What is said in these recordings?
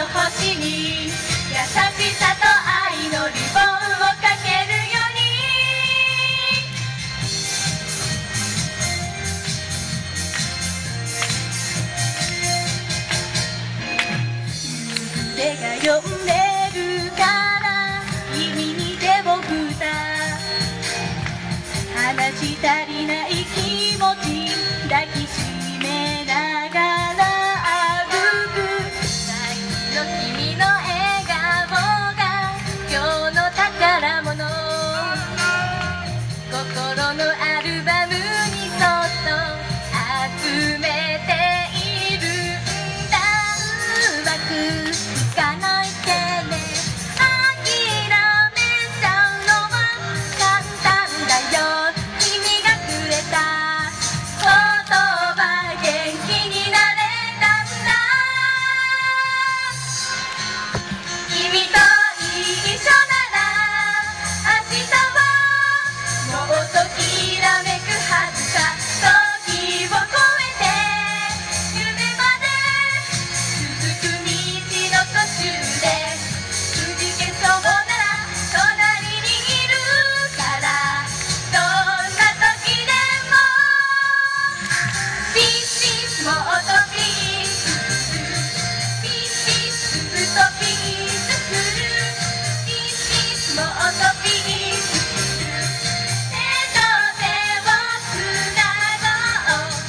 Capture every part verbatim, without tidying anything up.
の星に優しさと愛のリボンをかけるように手が呼んでるから君に手を振った話し足りない気持ち抱きしめながら歩く最後の君の笑顔が今日の宝物心のアルバムにそっと集めているんだうまくいかないってね諦めちゃうのは簡単だよ君がくれた言葉元気になれたんだ君と一緒なら明日はもっときらめくはずさ時を超えて夢まで続く道の途中でくじけそうなら隣にいるからどんな時でもピッピッもっとピッピッピッとピッとくるピッピッもっとピッ手と手をつなごう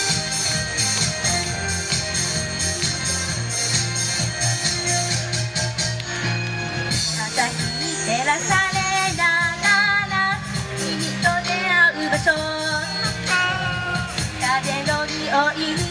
朝日に照らされながら君と出会う場所風の匂いに